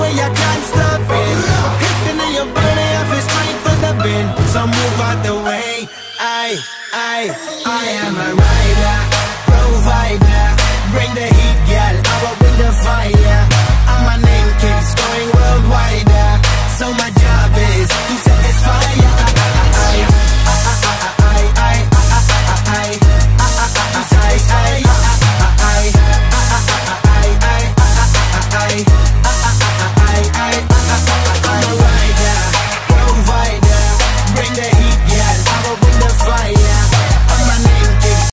way I can't stop it. Hitting in your body, I feel straight for the bin. So move out the way. I am a rider, provider. Bring the heat, girl, I will bring the fire.